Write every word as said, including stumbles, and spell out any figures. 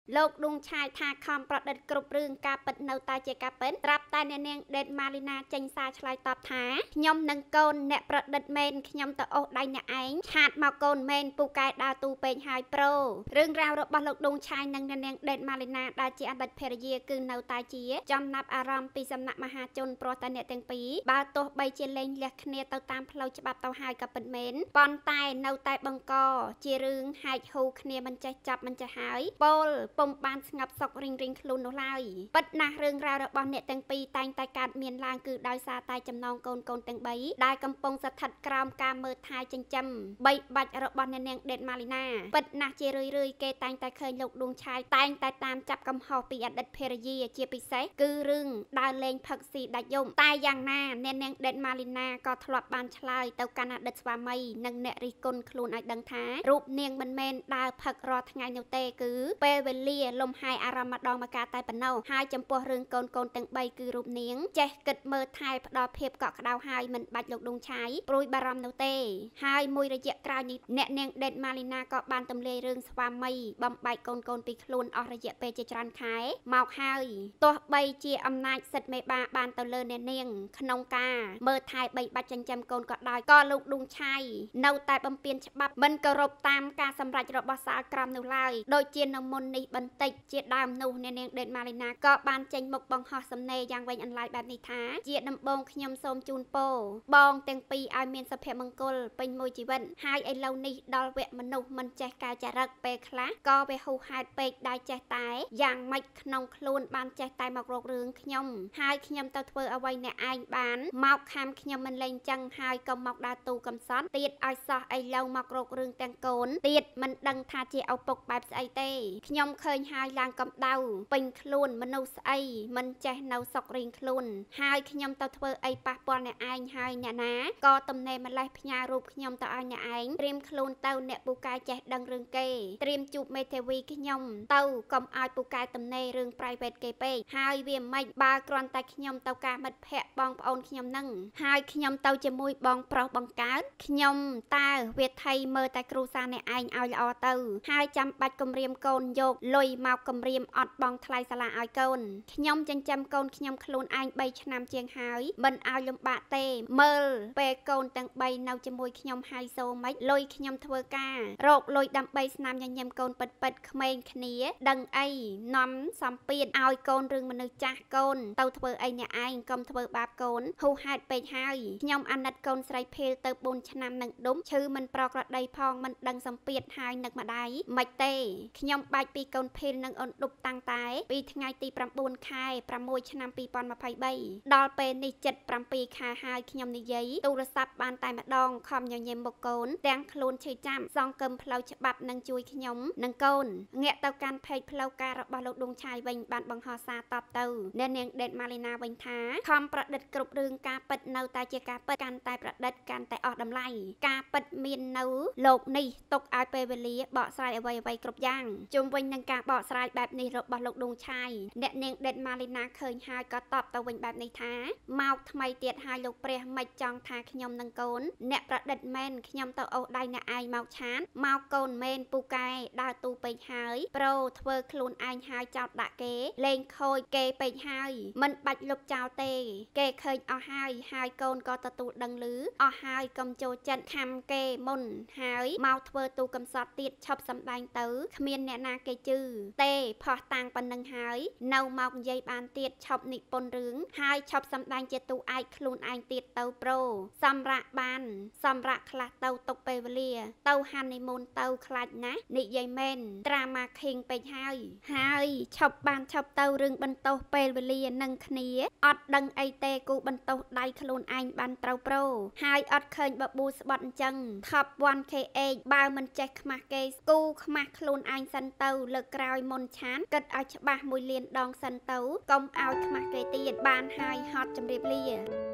លោកឌុងឆាយថាខំប្រឌិតគ្រប់រឿងការពិតនៅតែជាការពិតត្រាប់តែអ្នកនាងដេតម៉ាលីណាចេញសារឆ្លើយតបថាខ្ញុំនឹងកូនអ្នកប្រឌិតមែនខ្ញុំទៅអូសដៃអ្នកឯងឆាតមកកូនមែនពូកែដើរទូពេកហើយប្រូរឿងរ៉ាវរបស់លោកឌុងឆាយនិងអ្នកនាងដេតម៉ាលីណាដែលជាអតីតភរិយាគឺនៅតែជាចំណាប់អារម្មណ៍ពីសំណាក់មហាជនព្រោះតែអ្នកទាំងពីរបើទោះបីជាលែងលះគ្នាទៅតាមផ្លូវច្បាប់ទៅហើយក៏ពិតមែនប៉ុន្តែនៅតែបង្កជារឿងហែកហូរគ្នាមិនចេះចាប់មិនចេះហើយពលពុំបានស្ងប់សុខរៀងរៀងខ្លួននោះឡើយពិតណាស់រឿងរ៉ាវរបស់អ្នកទាំងពីរតែងតែកើតមានឡើងគឺដោយសារតែចំណងកូនកូនទាំងបីដែលកំពុងស្ថិតក្រោមការមើលថែចិញ្ចឹមបីបាច់របស់អ្នកនាងដេតម៉ាលីណាពិតណាស់ជារឿយរឿយគេតែងតែឃើញលោកឌួងឆាយតែងតែតាមចាប់កំហុសពីអតីតភរិយាជាពិសេសគឺរឿងដើរលេងផឹកស៊ីដាច់យំតែយ៉ាងណាអ្នកនាងដេតម៉ាលីណាក៏ធ្លាប់បានឆ្លើយទៅកាន់អតីតស្វាមីនិងអ្នករិះគន់ខ្លួនឲ្យដឹងថារូបនាងមិនមែនដើរផឹករាល់ថ្ងៃនោះទេគឺពេលវេលាលំហែអារម្មណ៍ម្ដងម្កាលតែប៉ុណ្ណោះហើយចំពោះរឿងកូនកូនទាំងបីគឺរូបនាងចេះគិតមើលថែផ្ដល់ភាពកក់ក្ដៅហើយមិនបាច់លោកឌុងឆាយព្រួយបារម្ភនោះទេហើយមួយរយៈក្រោយនេះអ្នកនាងដេតម៉ាលីណាក៏បានទម្លាយរឿងស្វាមីបំបែកកូនកូនពីខ្លួនអស់រយៈពេលជាច្រើនខែមកហើយទោះបីជាអំណាចសិទ្ធិមេបាបានទៅលើអ្នកនាងក្នុងការមើលថែបីបាច់ចិញ្ចឹមកូនក៏ដោយក៏លោកឌុងឆាយនៅតែបំពេញច្បាប់មិនគោរពតាមការសម្រេចរបស់សាលក្រមនោះឡើយដូចជានៅមុននេះបន្តិចជាដើមនោះអ្នកនាងដេតម៉ាលីណាក៏បានចេញមុខបង្ហោះសំណេរយ៉ាងវែងអន្លាយបែបនេះថាជាដំបងខ្ញុំសូមជូនពរបងទាំងពីរឲ្យមានសុភមង្គលពេញមួយជីវិតហើយឥឡូវនេះដល់វគ្គមនុស្សមិនចេះកែចរិតពេលខ្លះក៏វាហួសហេតុពេកដែលចេះតែយ៉ាងម៉េចក្នុងខ្លួនបានចេះតែមករករឿងខ្ញុំហើយខ្ញុំទៅធ្វើអ្វីអ្នកឯងបានមកខាំខ្ញុំមិនលែងចឹងហើយក៏មកដើរទូកំសត់ទៀតឲ្យសោះឥឡូវមករករឿងទាំងកូនទៀតមិនដឹងថាជាឪពុកបែបស្អីទេខ្ញុំឃើញហើយឡើងកំដៅពេញខ្លួនមនុស្សស្អីមិនចេះនៅសុករៀងខ្លួនហើយខ្ញុំទៅធ្វើអីប៉ះពាល់អ្នកឯងហើយអ្នកណាក៏ទំនេរម្លេះផ្ញើរូបខ្ញុំទៅឲ្យអ្នកឯងត្រៀមខ្លួនទៅអ្នកពូកែចេះដឹងរឿងគេត្រៀមជួបមេធាវីខ្ញុំទៅកុំឲ្យពូកែទំនេររឿង private គេពេកហើយវាមិនបើគ្រាន់តែខ្ញុំទៅការមិត្តភ័ក្តិបងប្អូនខ្ញុំនឹងហើយខ្ញុំទៅជាមួយបងប្រុសបង្កើតខ្ញុំតើវាថៃមើលតែគ្រូសាអ្នកឯងឲ្យល្អទៅហើយចាំបាច់គម្រាមកូនយកលុយមកគម្រាមអត់បងថ្លៃសាលាឲ្យកូនខ្ញុំចិញ្ចឹមកូនខ្ញុំខ្លួនឯងបីឆ្នាំជាងហើយមិនឲ្យលំបាកទេមើលពេលកូនទាំងបីនៅជាមួយខ្ញុំហើយសូមិនលុយខ្ញុំធ្វើការរកលុយដើម្បីស្នាមញញឹមកូនពិតពិតក្មេងគ្នាដឹងអីនាំសំពៀតឲ្យកូនរឿងមនុស្សចាស់កូនទៅធ្វើអីអ្នកឯងកុំធ្វើបាបកូនហូហេតុពេកហើយខ្ញុំអាណិតកូនស្រីភេលទៅបួនឆ្នាំនឹងដុំឈឺមិនប្រក្រតីផងមិនដឹងសំពៀតហើយនឹកម្ដាយមិនទេខ្ញុំបាច់ពីកូនភេលនឹងអូនដុបតាំងតែពីថ្ងៃទីប្រាំបួនខែប្រាំមួយឆ្នាំពីរពាន់ម្ភៃបីដល់ពេលនេះជិតប្រាំពីរខែហើយខ្ញុំនិយាយទូរស័ព្ទបានតែម្ដងខំញញឹមមុខកូនទាំងខ្លួនឈឺចាំសងគមផ្លូវច្បាប់នឹងជួយខ្ញុំនិងកូនងាកទៅកាន់ពេកផ្លូវការរបស់លោកឌុងឆាយវិញបានបង្ហោះសារតបទៅអ្នកនាងដេតម៉ាលីណាវិញថាខំប្រឌិតគ្រប់រឿងការពិតនៅតែជាការពិតកាន់តែប្រឌិតកាន់តែអស់តម្លៃការពិតមាននៅលោកនេះទុកឲ្យពេលវេលាបកស្រាយអ្វីអ្វីគ្រប់យ៉ាងជុំវិញនឹងការបកស្រាយបែបនេះរបស់លោកឌុងឆាយអ្នកនាងដេតម៉ាលីណាឃើញហើយក៏តបទៅវិញបែបនេះថាមកថ្មីទៀតហើយលោកព្រះមិនចង់ថាខ្ញុំនឹងកូនអ្នកប្រឌិតមែនខ្ញុំទៅអូសដៃអ្នកឯងមកឆាតមកកូនមែនពូកែដើរទូពេកហើយប្រូធ្វើខ្លួនឯងហើយចោតដាក់គេលេងខូចគេពេកហើយមិនបាច់លុបចោលទេគេឃើញអស់ហើយហើយកូនក៏ទទួលដឹងឮអស់ហើយកុំចូលចិត្តខំគេមុនហើយមកធ្វើទូកំសត់ទៀតឈប់សម្ដែងទៅគ្មានអ្នកណាគេជឿទេផោះតាំងប៉ុណ្ណឹងហើយនៅមកនិយាយបានទៀតឈប់និពន្ធរឿងហើយឈប់សម្ដែងជាទូឯកខ្លួនឯងទៀតទៅប្រូសម្រាប់បានសម្រាប់ខ្លះទៅទុកពេលវេលាទៅហានីមូនទៅខ្លាចណាស់និយាយមែនត្រាម៉ាខេងពេកហើយហើយឈប់បានឈប់ទៅរឿងបន្ទោសពេលវេលានឹងគ្នាអត់ដឹងអីទេគូបន្ទោសដៃខ្លួនឯងបានត្រូវប្រូហើយអត់ឃើញបប៊ូស្បត់អញ្ចឹងថប់ វ៉ាន់ ខេ អេច បើមិនចេះខ្មាស់គេគូខ្មាស់ខ្លួនឯងសិនទៅលើកក្រោយមុនឆានគិតឲ្យច្បាស់មួយលានដងសិនទៅកុំឲ្យខ្មាស់គេទៀតបានហើយហត់ជម្រាបលា